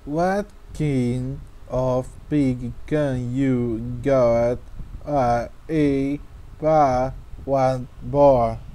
What kind of pig can you get a bar one bar?